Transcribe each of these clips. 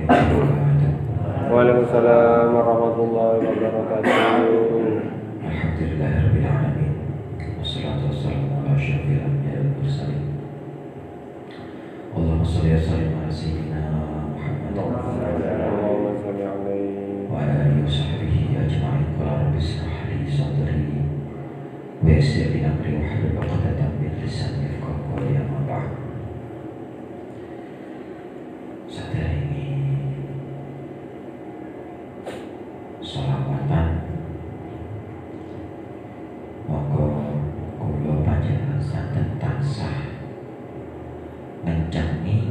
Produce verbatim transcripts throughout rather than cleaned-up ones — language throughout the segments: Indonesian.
Waalaikumsalam warahmatullahi wabarakatuh. Alhamdulillahirabbil alamin. Wassalatu wassalamu ala asyrofil anbiya'i wal mursalin. Allahumma shalli wa sallim ala sayyidina Muhammad Allahumma shalli alaihi wa ala alihi wa sahbihi ajma'in. Qala rabbi ishrah li sadri wa yassir li amri wahlul 'uqdatam min lisani yafqahu qawli. Amma ba'd. Saat ini sholawatan monggo kula panjenengan santen tansah ngencengi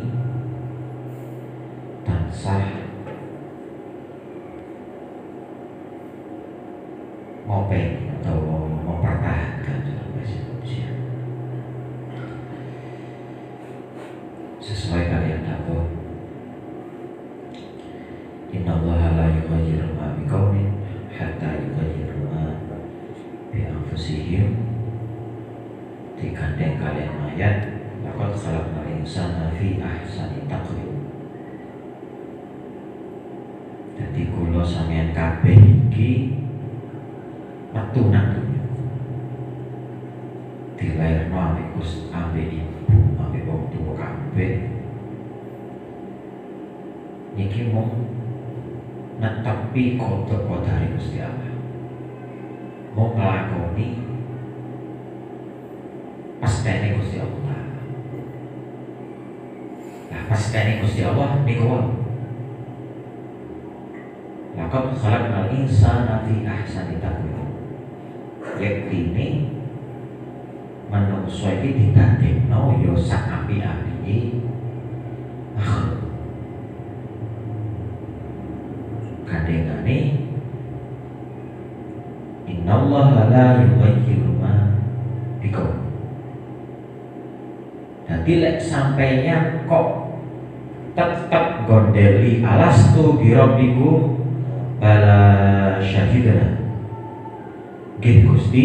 tansah ngopeni atau mempertahankan dalam bahasa Indonesia sesuai kalian dawuh, innallaha la yughayyiru ma biqaumin hatta yughayyiru ma bi anfusihim. Digandeng kalian ayat laqad khalaqnal insana fi ahsani taqwim. Dadi kula sampeyan kabeh iki metu nang dunya dilairno ambek Gusti, ambek ibu, ambek wong tuwa kabeh niki mung netepi kodok dari Gusti Allah, mau ngelakoni pastene Gusti Allah. Nah pastene Gusti Allah niku wae. Laqad khalaqnal insana fi ahsani taqwim. Yektine manungsa iki didadekno ya sak apik-apike makhluk. Kandengane innallaha la yughayyiru ma biqaum. Dadi lek sampeyan kok tetep gondeli alastu bi rabbikum bala syahidana, nggih Gusti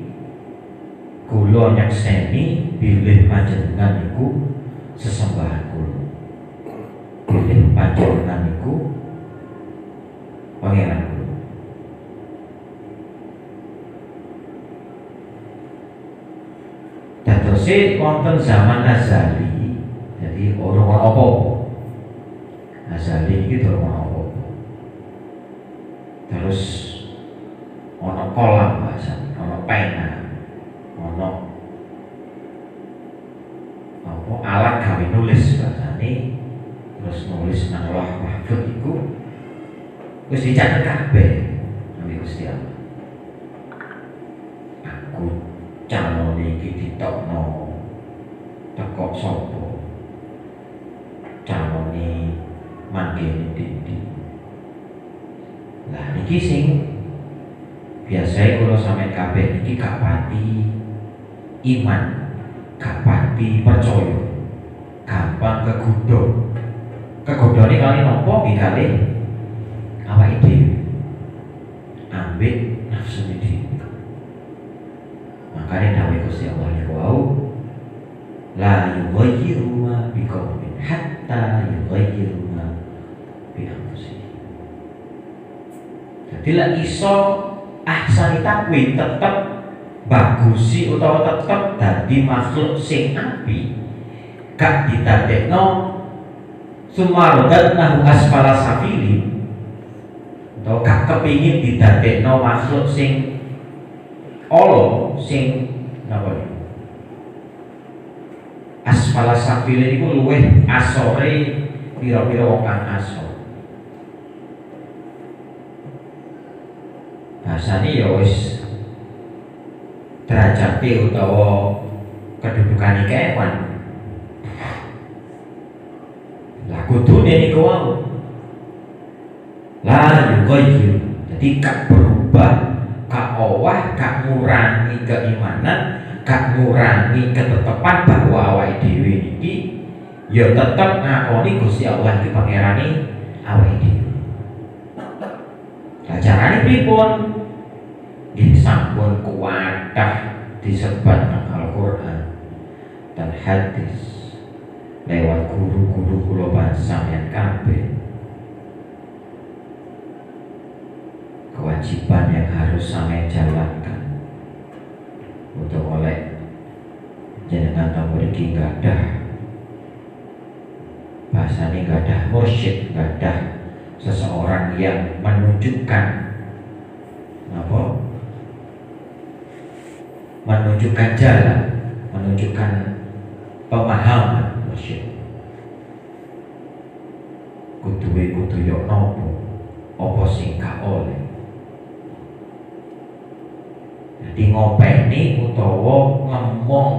kula nyakseni bilih panjenengan niku sesembahan kula, bilih panjenengan niku pangeran kula. Dadose wonten zaman azali, jadi ora ana apa-apa. Azali iki ora ana apa-apa. Terus ana kolam bahasane, ana pena, ana apa alat gawe nulis bahasane, terus nulis nang Lauh Mahfuz iku wis dicatet kabeh nang Gusti Allah. Aku calone iki ditokno teko sapa? Calone mangke ndi. Lah niki sing biasae kula sampeyan kabeh niki gak pati iman, gak pati percaya, gampang kegodha. Kegodhane kali napa bikale awake dhewe ambek nafsu dhewe. Makane dawuh Gusti Allah niku wau la yughayyiru ma biqaumin hatta yughayyiru ma bi anfusihim. Jadi lek iso ahsani takwim tetep bagusi utawa tetep dadi makhluk sing apik, gak ditadekno sumarodatnahu asfala safilin, atau gak kepingin didadekno makhluk sing Allah sing napa niku asfala safilin iku luweh asore pira-pira wong kang asor. Bahasane ya wis derajate utawa kedudukane kewan. Lah kudune niku wau la yughayyiru, dadi gak berubah, gak owah, gak ngurangi keimanan, gak ngurangi ketetepan bahwa awake dhewe iki ya tetep ngakoni Gusti Allah iki pangerane awake dhewe. Lah carane pripun? Nggih sampun kuwathah disebat nang Al-Qur'an dan hadis lewat guru-guru kula sampeyan kabeh kewajiban yang harus sampai jalankan untuk oleh jenengan tamu iki nggak ada bahasanya, nggak ada mursyid, nggak ada seseorang yang menunjukkan apa menunjukkan jalan, menunjukkan pemahaman mursyid. Kuduwe kudu yo nopo apa sing gak oleh. Jadi ngopeni utawa ngomong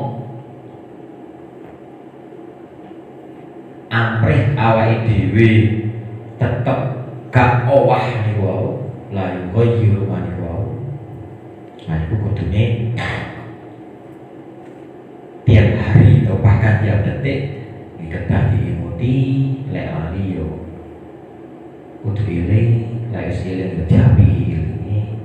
amrih awake dhewe tetep gak owah niku wae, la yughayyiru ma niku wae. Nah iku kudune tiap hari atau bahkan tiap detik dikedah diimuti lek lali yo kudu iling, lek wis iling yo diapi ilingi.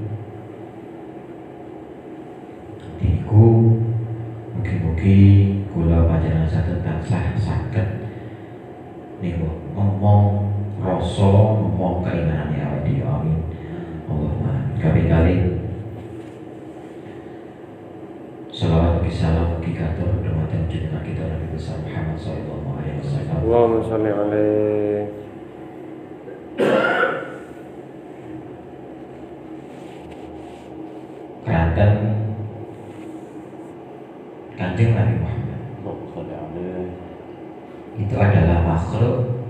Niku mugi-mugi kula panjenengan saged tansah saged niku ngomong rasa, ngomong keinginannya awake dhewe. Amin. Allahumma kali-kali salawat bagi salam bagi katur dumateng junjungan kita Nabi besar Muhammad sallallahu alaihi wasallam. Allahumma sholli alaihi. Keranten Kanjeng Nabi Muhammad itu adalah makhluk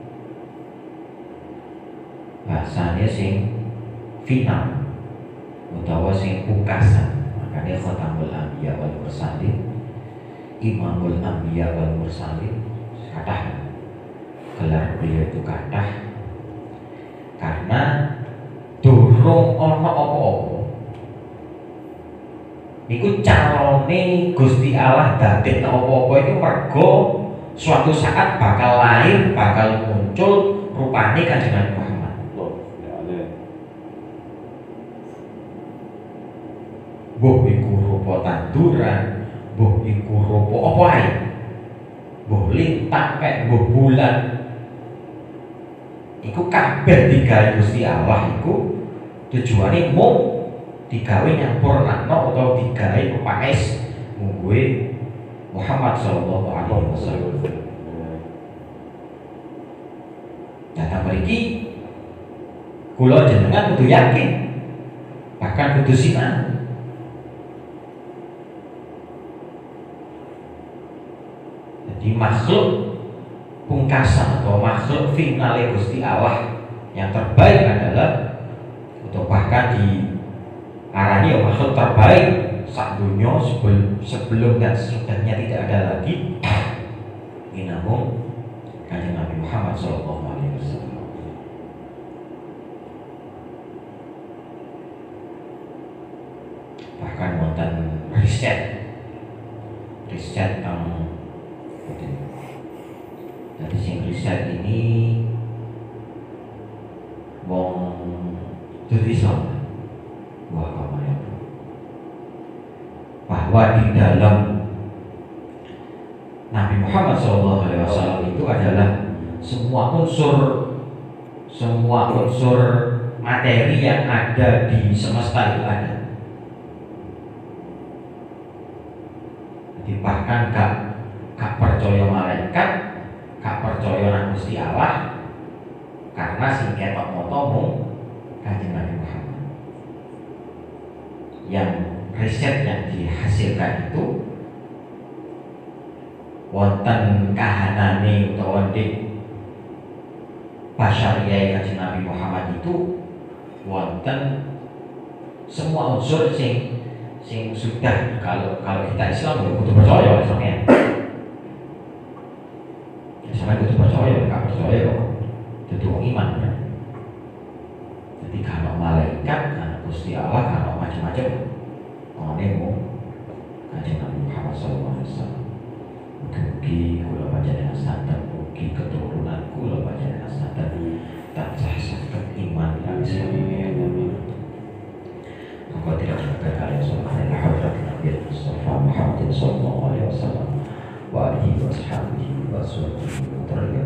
bahasanya sing final utawa sing pungkasan. Makanya Khatamul Anbiya wal Mursalin, Imamul Anbiya wal Mursalin, kathah gelar beliau itu kathah karena durung ana apa-apa niku calone Gusti Allah dadekno apa-apa itu mergo suatu saat bakal lahir, bakal muncul rupane Kanjeng Nabi Muhammad. Mbah iku rupa tanduran, mbah iku rupa apa ae. Mbah lintang kek mbah bulan. Iku kabeh digawe Gusti Allah iku tujuane mung digawe nyampurnakno utawa digawe pepaes mungguhe Muhammad sallallahu alaihi wasallam. Datang mriki kula jenengan kudu yakin, bahkan kudu siman. Jadi makhluk pungkasan atau makhluk finale Gusti Allah yang terbaik adalah atau bahkan di arani ya makhluk terbaik sak dunia sebelum, sebelum dan sesudahnya tidak ada lagi. Ini namun Kanjeng Nabi Muhammad sallallahu alaihi wasallam. Bahkan wonten riset riset tentang jadi sing riset ini wong tulisan wah kamane bahwa di dalam Nabi Muhammad shallallahu alaihi wasallam itu adalah semua unsur semua unsur materi yang ada di semesta itu ada. Jadi bahkan gak gak percaya malaikat, gak percaya nang Gusti Allah, karena sing ketok moto mung Kanjeng Nabi Muhammad. Yang riset yang dihasilkan itu wonten kahanane utawa ndek basyariyah Kanjeng Nabi Muhammad itu wonten semua unsur sing sing sudah kalau kalau kita Islam ya kudu percaya sampeyan. Ya sampeyan kudu percaya, gak percaya kok dadi wong iman. Ya. Jadi kalau malaikat, nah Gusti Allah kalau macam-macam ngene Kanjeng Nabi Muhammad sallallahu alaihi wasallam. Mugi kula panjenengan sadar, mugi keturunan kula panjenengan sadar tansah saged iman lan Islam. Monggo tidak sampai kalian sallallahu hadrat Nabi Mustafa Muhammad sallallahu alaihi wasallam wa alihi wa sahbihi wa sallam.